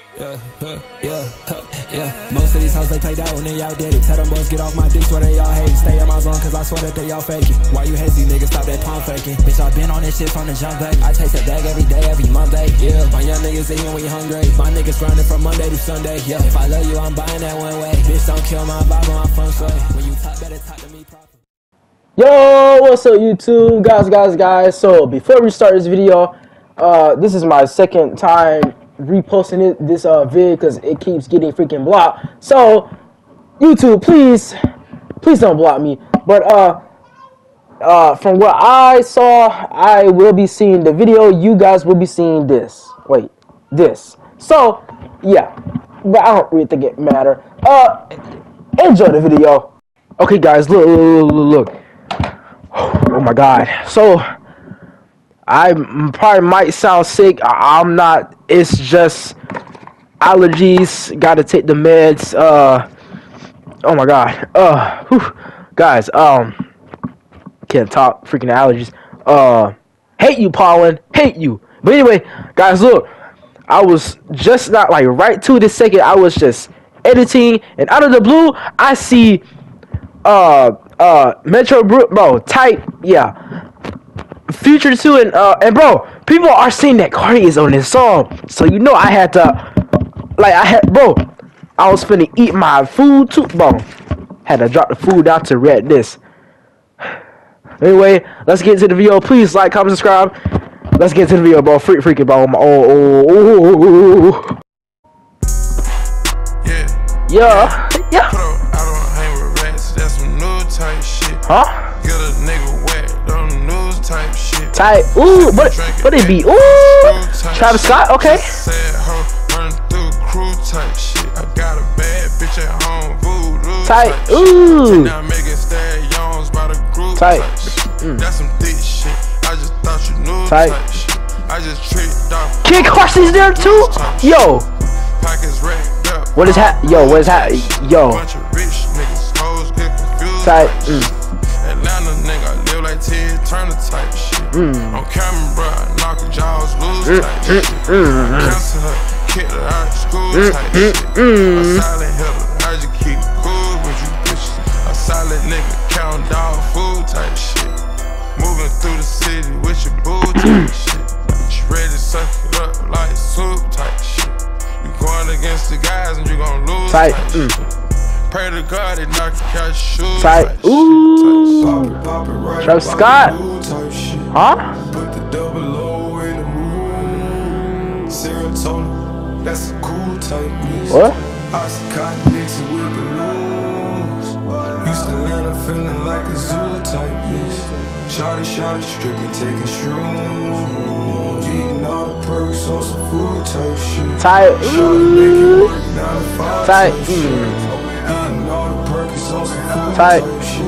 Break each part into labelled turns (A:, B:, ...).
A: Yeah. Most of these hoes, they play that when they outdid it. Tell them boys, get off my dick, swear they all hate. Stay in my zone, cause I swear that they all faking. Why you hate these niggas, stop that palm faking. Bitch, I been on this shit from the jump back. I taste a bag every day, every Monday. Yeah, my young niggas eating, we hungry. My niggas grinding from Monday to Sunday. Yeah, if I love you, I'm buying that one way. Bitch, don't kill my vibe on my fun sway. When you talk, better talk to me properly.
B: Yo, what's up YouTube? Guys. So before we start this video, this is my second time reposting this vid because it keeps getting freaking blocked. So YouTube, please don't block me. But from what I saw, I will be seeing the video. You guys will be seeing this. Wait, this. So yeah, but I don't really think it matter. Enjoy the video. Okay, guys, look. Oh my God. So I probably might sound sick. I'm not. It's just allergies. Gotta take the meds. Oh my God. Guys. Can't talk. Freaking allergies. Hate you, pollen. Hate you. But anyway, guys, look. I was just not like right to this second. I was just editing, and out of the blue, I see Metro bro type, yeah, Future 2 and bro, people are saying that Cardi is on this song, so you know I had to, like, I was finna eat my food too, bro. Had to drop the food down to read this. Anyway, let's get into the video. Please like, comment, subscribe. Let's get into the video, bro. Freaking, bro. Yeah. Huh?
C: Get a nigga wet on the news type shit.
B: Tight. Ooh, but it be Travis Scott, okay.
C: Run through crew type shit. I got a bad bitch at home, voodoo
B: tight.
C: Type
B: Ooh.
C: now making stallions by the group
B: tight.
C: Type shit. That's some thick shit. I just thought you knew
B: tight.
C: Type shit. I just tricked off.
B: Kid Carson's there too. Yo.
C: Pockets racked up.
B: What is Yo.
C: Bunch of rich niggas, hoes get confused.
B: Tight.
C: Atlanta nigga, live like Ted Turner type shit. On camera, bro, knock her jaws loose type shit. Cancel her, kick her out of school type shit. A silent hitter, I just keep cool with you bitches. A silent nigga, count dog food type shit. Moving through the city with your boo type shit. She ready to suck it up like soup type shit. You going against the guys and you gon' lose type shit. Pray to God they knock the couch shoes.
B: Tight. Ooh. Travis Scott. Huh?
C: Put the double O in the moon. Serotonin, that's a cool type piece.
B: What?
C: Oxycontin mixed with balloons. Used to land up feeling like a zoo type piece. Shawty, stripping, taking shrooms. Eating all the perks on some food type shit.
B: Tight. Ooh. Tight. Tight.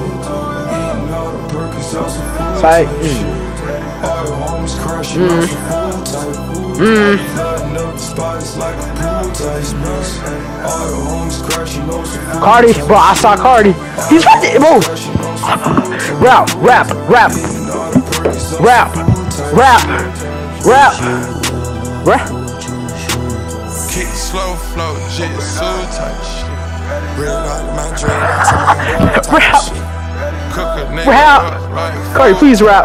B: Tight. Cardi, bro, I saw Cardi. He's right there, bro. Rap.
C: Kick slow flow, jitsu type shit.
B: Cardi, please rap.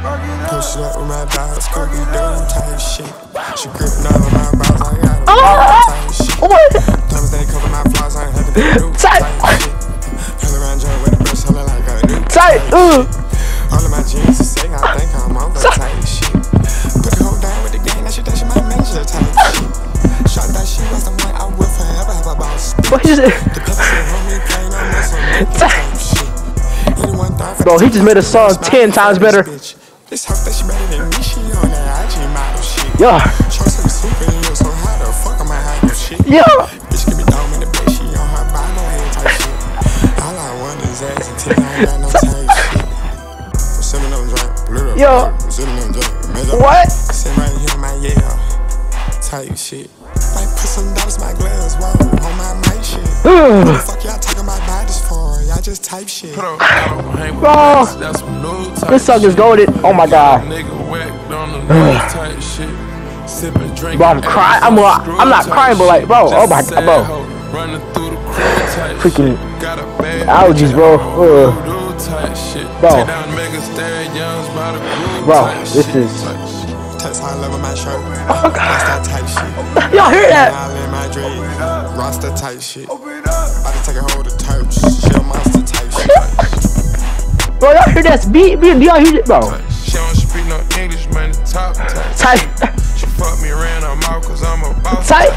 B: Tight.
C: All of my jeans to say I think I'm over type shit. Put the whole down with the game, that shit my major type shit. Shot that shit was the one I will forever have a boss.
B: What is it? Bro, he just made a song 10 times better. Yeah. Yeah. Yo. What?
C: Type shit. Like put some dollars my glass, whoa, on my mic shit. What the fuck y'all talking about bodies for? Y'all just type shit.
B: Bro, this song is goated. Oh my God.
C: Sipping, drinking,
B: Bro, I'm crying. I'm not crying, but like, bro, oh my god, bro. Freaking allergies, bro. Bro, this is. Oh god. Y'all hear that?
C: Rasta type shit. I can take a hold of terps. Shell monster type shit.
B: Bro, y'all hear that beat? Do y'all hear it, bro?
C: She don't speak no English, man. Top
B: type.
C: She fuck me around her mouth cause I'm a boss.
B: Type.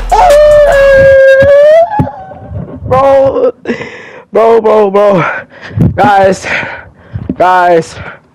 B: Bro. Guys.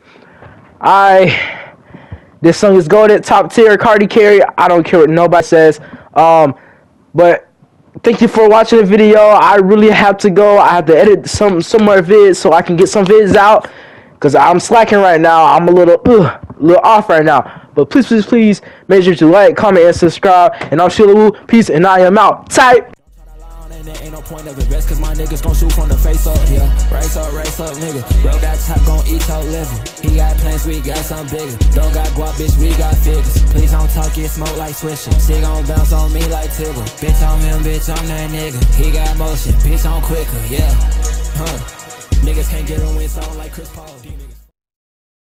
B: This song is golden, top tier, Cardi carry. I don't care what nobody says. But thank you for watching the video. I really have to go. I have to edit some more vids so I can get some vids out. Cause I'm slacking right now. I'm a little off right now. But please make sure to like, comment, and subscribe. And I'm Sheila Wu. Peace, and I am out. Type.
A: There ain't no point of invest cause my niggas gon' shoot from the face up, yeah. Race up, nigga. Bro got top, gon' eat your liver. He got plans, we got some bigger. Don't got guap, bitch, we got figures. Please don't talk, get smoke like Swisher. She gon' bounce on me like Tibble. Bitch, I'm him, bitch, I'm that nigga. He got motion, bitch, I'm quicker, yeah. Niggas can't get a win song like Chris Paul.